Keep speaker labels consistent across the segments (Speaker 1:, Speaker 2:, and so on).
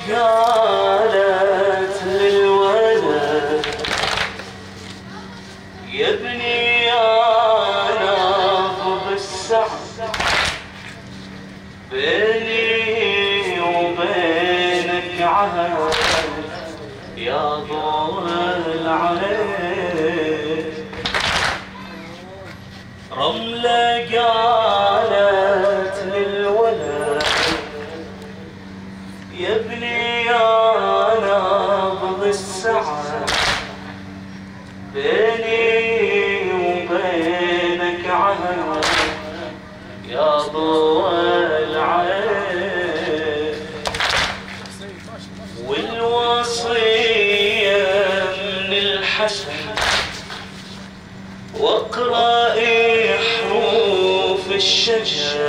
Speaker 1: قالت للولد يا ابني انا بالسعد بيني وبينك عهد يا ضوء العين. رملة قالت للولد يا ابني انا بالسعد بيني وبينك عهد يا ضوء العين. والوصية من الحسن واقرأ حروف الشجر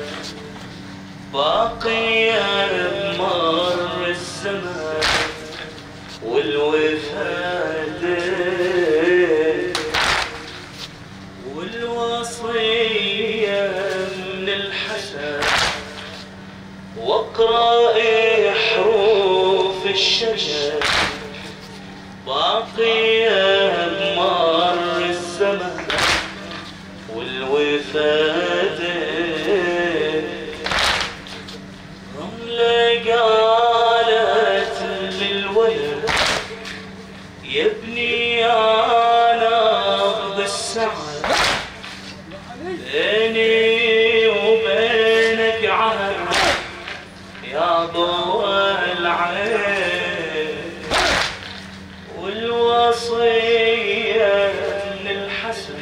Speaker 1: باقية بمر الزمان والوفاد. والوصية من الحسن واقرأ حروف الشجر باقية بمر الزمان والوفاد. رملة قالت للولد يا ابني انا بالسعد بيني وبينك عهد يا ضوء العين. والوصية من الحسن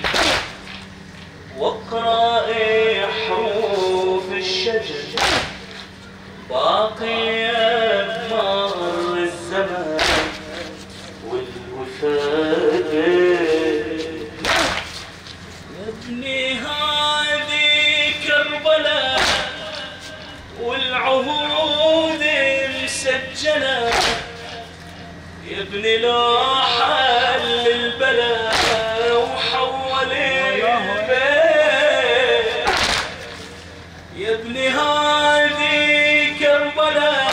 Speaker 1: واقرأ حروف الشجر باقية بمر الزمان والوفاد. يا ابني هذه كربلاء والعهود مسجلة يا ابني لو حل البلاء وحول البيت. يا ابني هذه كربلاء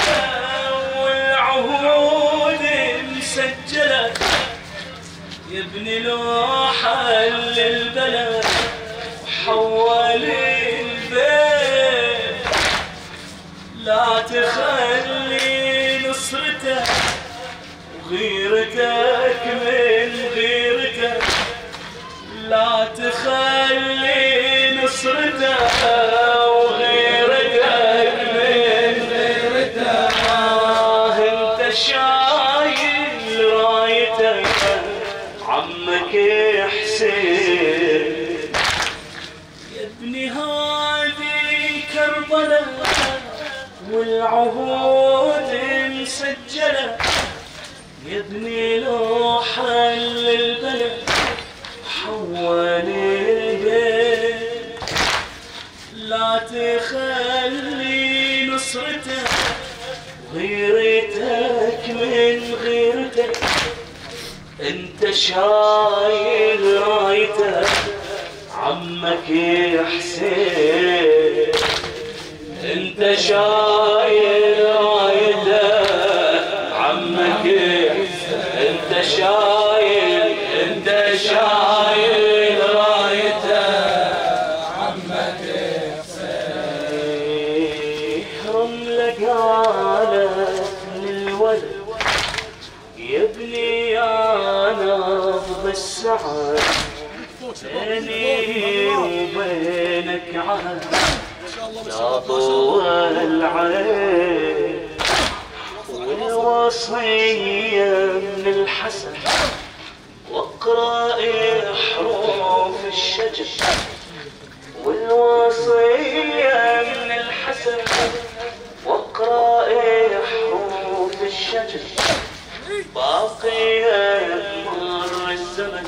Speaker 1: والعهود مسجلة يا ابني لو حل البلاء وحول البيت. لا تخلي نصرته وغيرتك من غيرتك لا تخلي نصرته وغيرتك من غيرتك. انت شايل رايتك عمك حسين. يا ابني هذه كربلاء والعهود مسجلة يا ابني لو حل البلد حول البيت. لا تخلي نصرته غيرتك من غيرتك. انت شايل رايتك عمك حسين. انت شايل رايتك عمك انت شايل رايتك عمك حسين. رملة قالت للولد يا ابني انا بالسعد بيني وبينك عهد يا ضوء العين. والوصية من الحسن واقرأ حروف الشجر. والوصية من الحسن واقرأ حروف الشجر باقية مر الزمن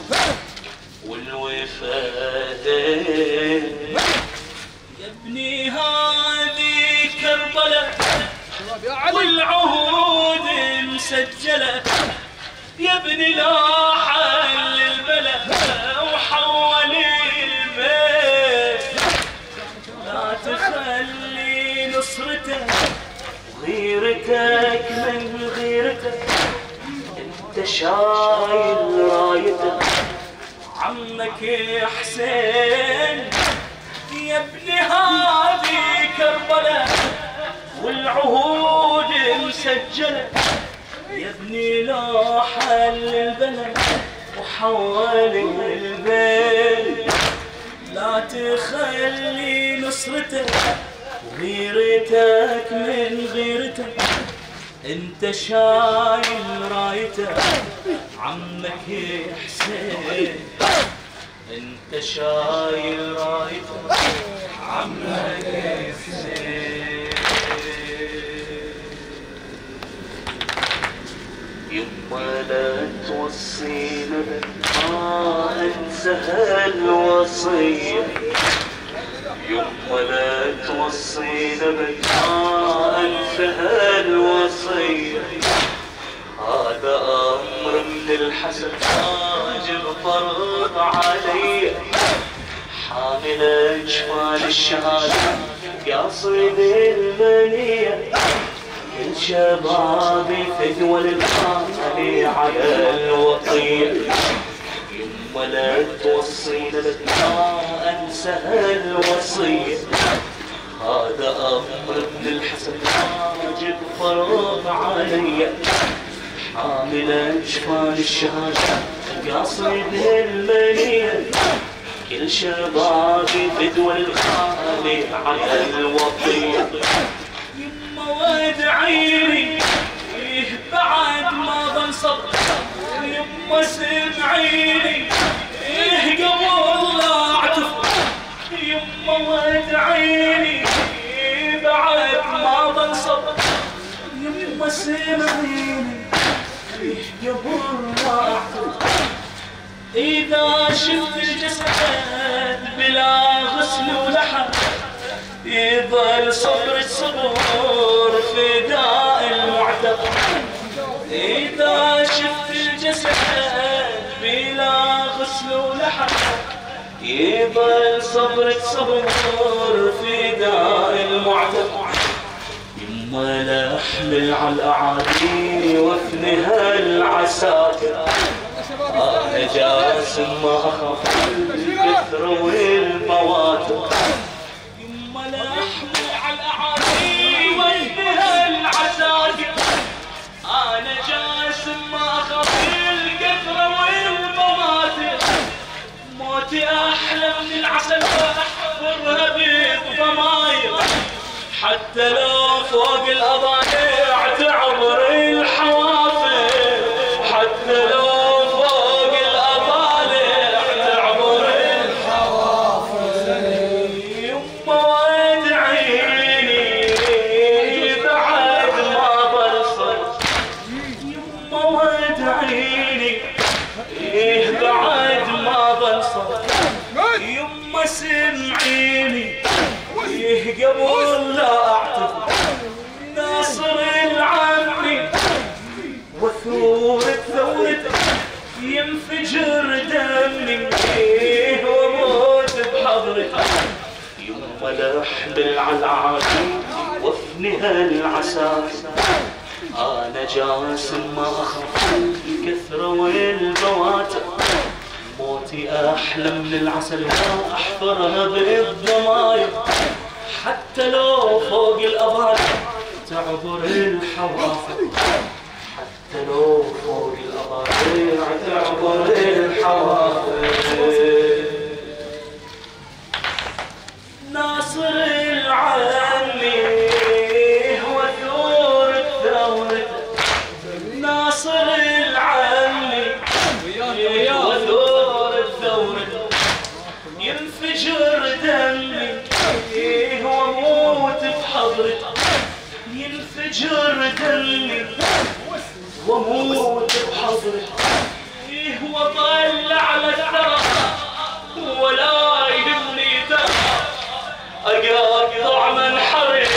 Speaker 1: والوفاد. يا ابني هذه كربلاء والعهود مسجلة يا ابني لا حل البلد وحول البيت. لا تخلي نصرته وغير غيرتك من غيرتك انت شايل رايتك. عمك يا حسين يا ابن هذه كربلاء والعهود مسجلة، يا ابني لا حل البلد وحول البيت. لا تخلي نصرتك وغيرتك من غيرتك انت شايل رايتك. عمك يا حسين انت شايل رايتك. عمك يا حسين يما لا توصينا ما انسى الوصية. يما لا توصينا ما انسى الوصية. هذا امر من الحسن واجب فرض علي. حامل اجمال الشهادة قاصد المنية. كل شبابي فدوى للخالي على الوطية. يما لا توصينا ما انسى الوصية. هذا امر من الحسن واجب فرض علي. حامل اجفان الشهادة قاصد المنية. كل شبابي بدوى الخالي على الوطية. يما وادعيني بعد ما بنصب. يما سمعيني قبل لا اعتف. يما وادعيني بعد ما بنصب. يما سمعيني قبل ما اعتف. اذا شفت الجسد بلا غسل ولحم يظل صبر الصبور فداء المعتق. اذا شفت الجسد بلا غسل ولحم يظل صبر الصبور فداء المعتق. يما لا احمل على الاعادي وافنها العساكر. انا جاسم ما اخاف الكثر والمواتر. يما لا احمل على الاعادي وافنها العساكر. انا جاسم ما اخاف الكثر والمواتر. موتي احلى من العسل واحفرها بالضماير. حتى لو فوق الأضايع تعبر الحوافر. حتى لو فوق الأضايع تعبر الحوافر. يما وادعيني بعد ما بلصر. يما وادعيني بعد ما بلصر. يما سمعيني قبل لا اعتذر. ناصر العمي وثورة ثورته ينفجر دمي واموت بحضرته. يما لا احمل على العادي وافنها العساكر. انا جاسم ما اخاف الكثرة والبواتر. موتي احلى من العسل واحفرها بالضماير. حتى لو فوق الأبار تعبر الحوافر. حتى لو فوق الأبار تعبر الحوافر. ناصر العمي وثور الثورة. ناصر العمي وثور الثورة ينفجر دمي واموت بحضرته. ينفجر دمي واموت بحضرته. وطل على الثرى ولا يهمني ترى. اقطع من حري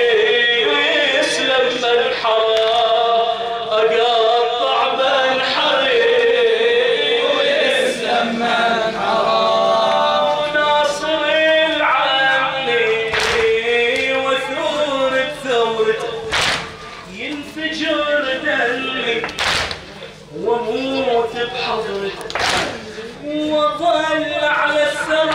Speaker 1: يسلم من حرى. اقطع من حري يسلم من حرى. ينفجر دمي واموت بحضرته، وظل على السراب